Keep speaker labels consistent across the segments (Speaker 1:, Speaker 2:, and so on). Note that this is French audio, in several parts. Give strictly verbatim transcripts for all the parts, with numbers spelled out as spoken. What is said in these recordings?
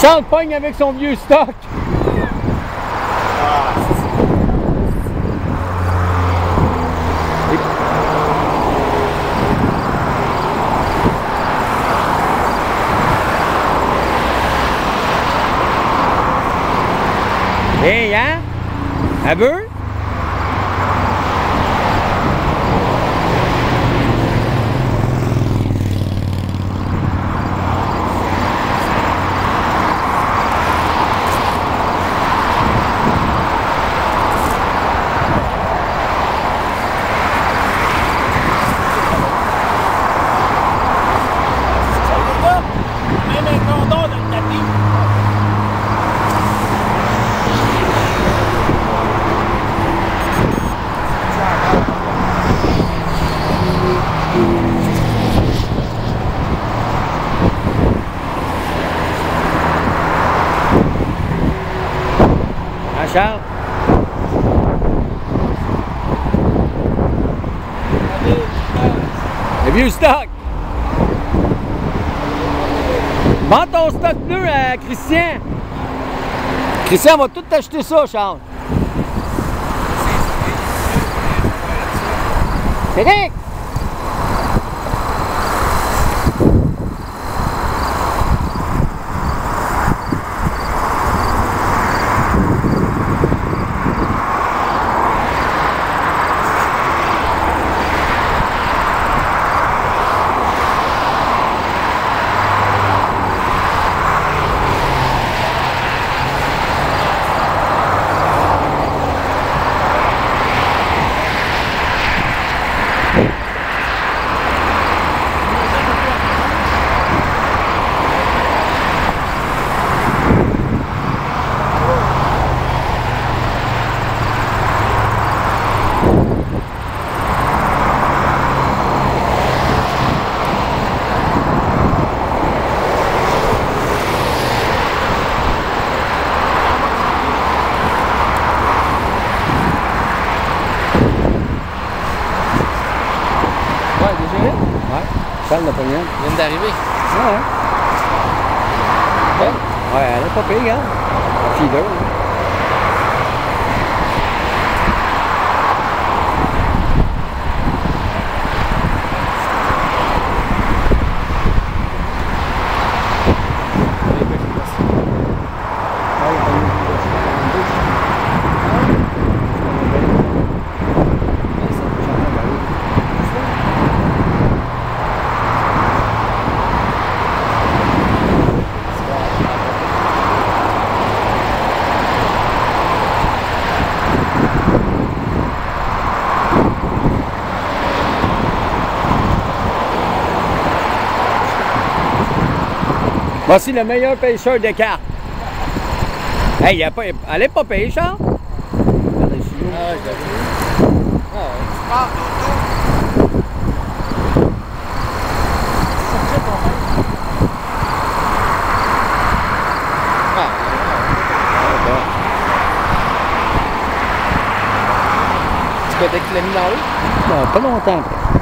Speaker 1: Sans le pogne avec son vieux stock. Hey, hein? Un peu? Charles? Le vieux stock! Vends ton stock pneu à Christian! Christian va tout t'acheter ça, Charles! Frédéric! Charles l'a pogné.
Speaker 2: Il vient d'arriver.
Speaker 1: Ah ouais. Ouais, ouais, elle est pas pire, regarde. Feeder. Hein. Voici le meilleur pêcheur de cartes. Hey, y a pas, elle est pas payée, Charles? Regardez ici.
Speaker 2: Ah ouais, j'ai vu. Ah ouais. Tu parles d'auto? Ah, tu peux dès que tu l'as mis dans l'eau?
Speaker 1: Non, pas longtemps après.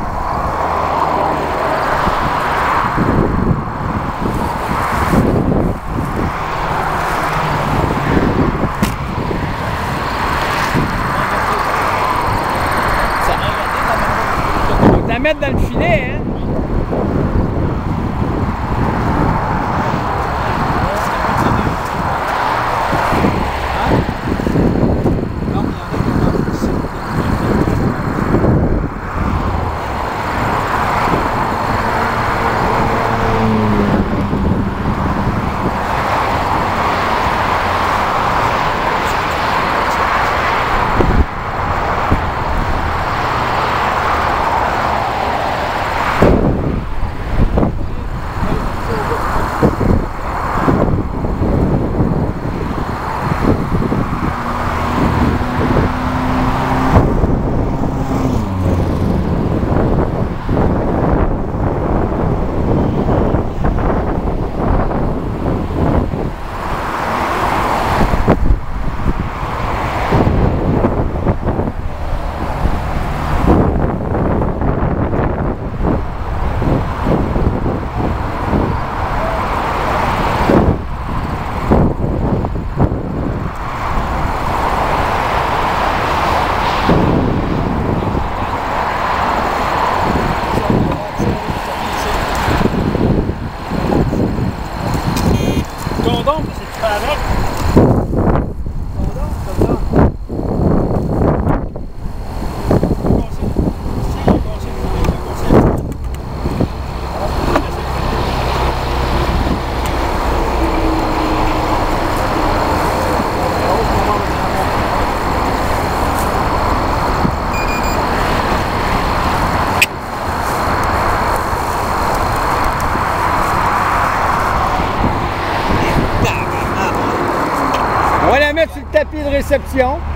Speaker 1: La mettre dans le filet, hein?
Speaker 2: Avec.
Speaker 1: On va la mettre sur le tapis de réception.